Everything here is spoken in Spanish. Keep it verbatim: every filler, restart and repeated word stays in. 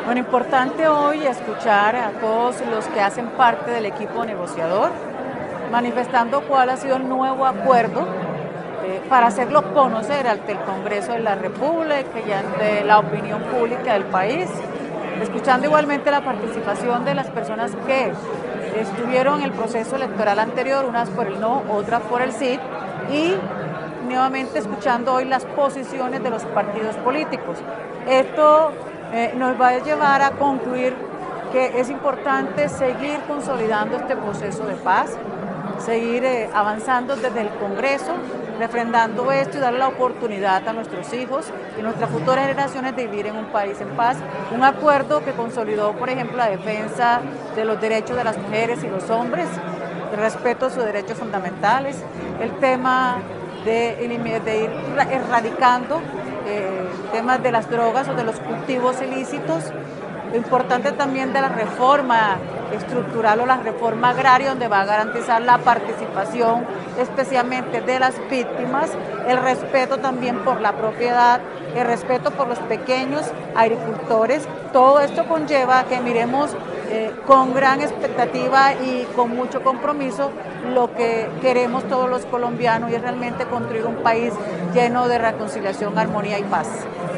Bueno, importante hoy escuchar a todos los que hacen parte del equipo negociador, manifestando cuál ha sido el nuevo acuerdo eh, para hacerlo conocer ante el Congreso de la República y ante la opinión pública del país, escuchando igualmente la participación de las personas que estuvieron en el proceso electoral anterior, unas por el no, otras por el sí, y nuevamente escuchando hoy las posiciones de los partidos políticos. Esto eh, nos va a llevar a concluir que es importante seguir consolidando este proceso de paz, seguir eh, avanzando desde el Congreso, refrendando esto y darle la oportunidad a nuestros hijos y nuestras futuras generaciones de vivir en un país en paz. Un acuerdo que consolidó, por ejemplo, la defensa de los derechos de las mujeres y los hombres, el respeto a sus derechos fundamentales, el tema de, de ir erradicando eh, temas de las drogas o de los cultivos ilícitos. Lo importante también de la reforma estructural o la reforma agraria, donde va a garantizar la participación especialmente de las víctimas, el respeto también por la propiedad, el respeto por los pequeños agricultores. Todo esto conlleva que miremos eh, con gran expectativa y con mucho compromiso lo que queremos todos los colombianos, y es realmente construir un país lleno de reconciliación, armonía y paz.